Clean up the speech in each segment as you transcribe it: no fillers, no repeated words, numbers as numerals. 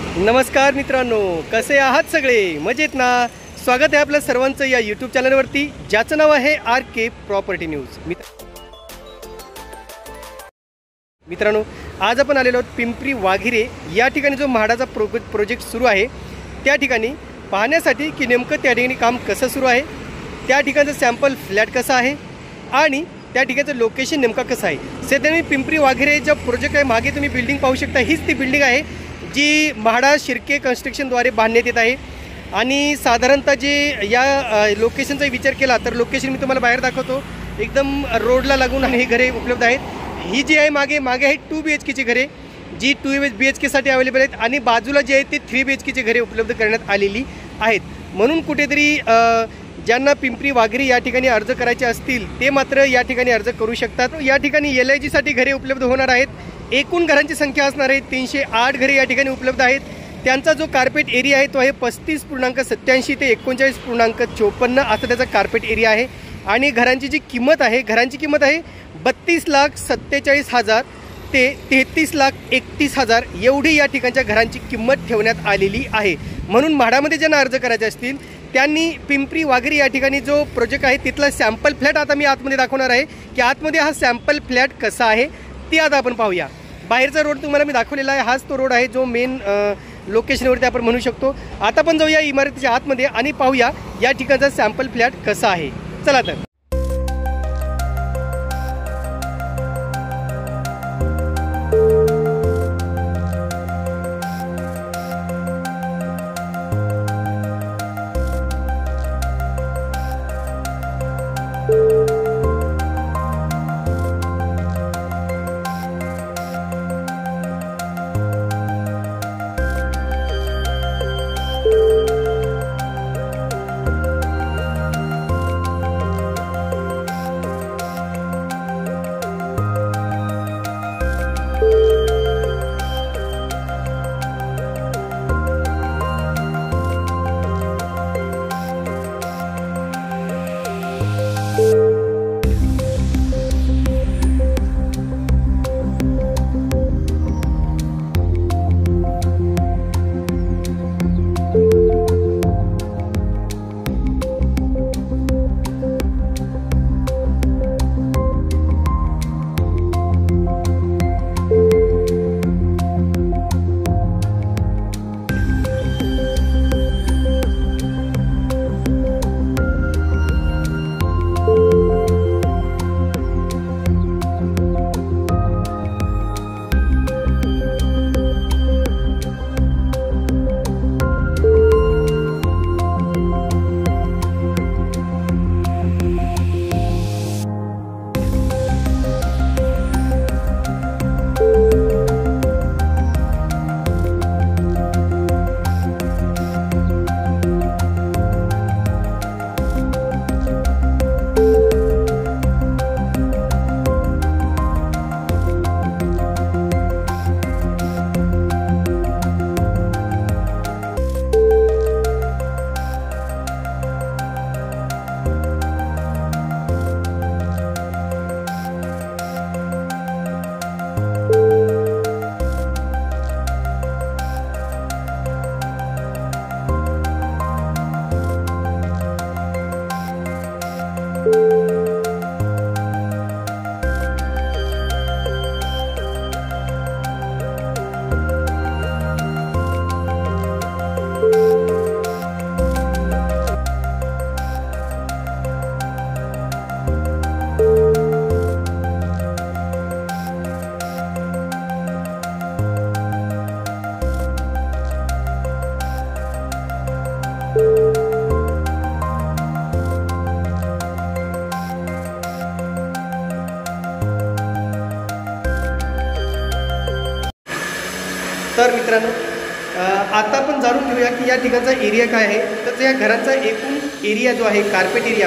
नमस्कार मित्रांनो, कसे आहात सगळे? मजेत ना? स्वागत आहे आपल्या सर्वांचं या यूट्यूब चॅनलवरती, ज्याचं नाव आहे RK प्रॉपर्टी न्यूज। मित्रांनो, आज आपण आलेलो आहोत पिंपरी वाघिरे या ठिकाणी जो म्हाडाचा प्रोजेक्ट सुरू आहे त्या ठिकाणी पाहण्यासाठी की नेमकं त्या ठिकाणी काम कसं सुरू आहे, त्या ठिकाणचं सॅम्पल फ्लॅट कसं आहे आणि त्या ठिकाणचं लोकेशन नेमकं कसं आहे। सध्या मी पिंपरी वाघिरे जो प्रोजेक्ट आहे, मागे तुम्ही बिल्डिंग पाहू शकता, हीच ती बिल्डिंग आहे जी म्हाडा शिर्के कन्स्ट्रक्शनद्वारे बांधण्यात येत आहे। आणि साधारणतः जे या लोकेशनचा विचार केला तर लोकेशन मी तुम्हाला बाहेर दाखवतो, एकदम रोडला लागून आणि घरे उपलब्ध आहेत। ही जी आहे मागे आहे 2 BHKची घरे जी 2 BHKसाठी अवेलेबल आहेत आणि बाजूला जे आहे ते 3 BHKची घरे उपलब्ध करण्यात आलेली आहेत। म्हणून कुठेतरी ज्यांना पिंपरी वाघिरे या ठिकाणी अर्ज करायचे असतील ते मात्र या ठिकाणी अर्ज करू शकतात। या ठिकाणी LIGसाठी घरे उपलब्ध होणार आहेत। एकूण घरांची संख्या असणार आहे 308 घरे या ठिकाणी उपलब्ध आहेत। त्यांचा जो कार्पेट एरिया आहे तो आहे 35.87 ते 39.54 असा त्याचा कार्पेट एरिया आहे। आणि घरांची जी किंमत आहे, घरांची किंमत आहे 32,47,000 ते 33,31,000 एवढी या ठिकाणच्या घरांची किंमत ठेवण्यात आलेली आहे। म्हणून म्हाडामध्ये ज्यांना अर्ज करायचे असतील त्यांनी पिंपरी वाघिरे या ठिकाणी जो प्रोजेक्ट आहे तिथला सॅम्पल फ्लॅट आता मी आतमध्ये दाखवणार आहे की आतमध्ये हा सॅम्पल फ्लॅट कसा आहे ते आता आपण पाहूया। बाहेरचा रोड तुम्हाला मी दाखवलेला आहे, हाच तो रोड आहे जो मेन लोकेशनवरती आपण म्हणू शकतो। आता आपण जाऊया इमारतीच्या आतमध्ये आणि पाहूया या ठिकाणचा सॅम्पल फ्लॅट कसा आहे। चला तर। तर मित्रांनो, आता आपण जाणून घेऊया की या ठिकाणचा एरिया काय आहे। तर या घराचा एकूण एरिया जो आहे कार्पेट एरिया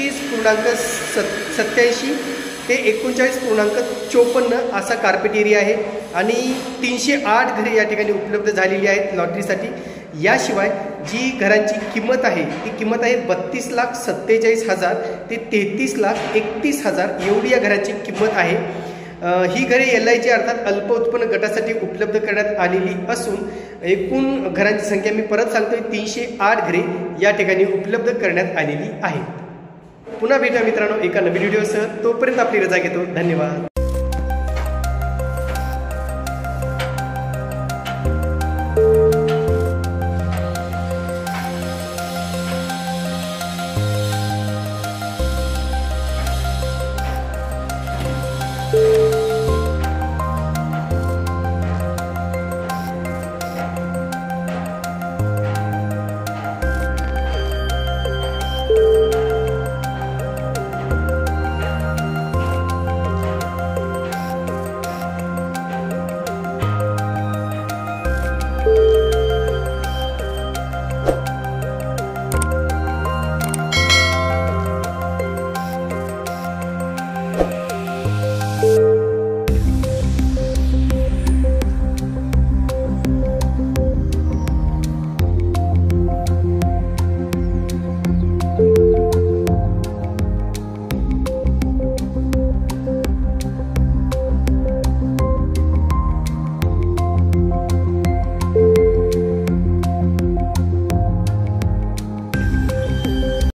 35.87 ते 39.54 असा कार्पेट एरिया आहे आणि 308 घरे या ठिकाणी उपलब्ध झालेली आहेत लॉटरीसाठी। याशिवाय जी घरांची किंमत आहे ती किंमत आहे 32,47,000 ते 33,31,000 एवढी या घराची किंमत आहे। ही घरे LIG अर्थात अल्प उत्पन्न गटासाठी उपलब्ध करण्यात आलेली असून एकूण घरांची संख्या मी परत सांगतोय 308 घरे या ठिकाणी उपलब्ध करण्यात आलेली आहेत. पुन्हा भेटूया मित्रांनो एका नवीन व्हिडिओसह. तोपर्यंत आपली रजा घेतो. धन्यवाद.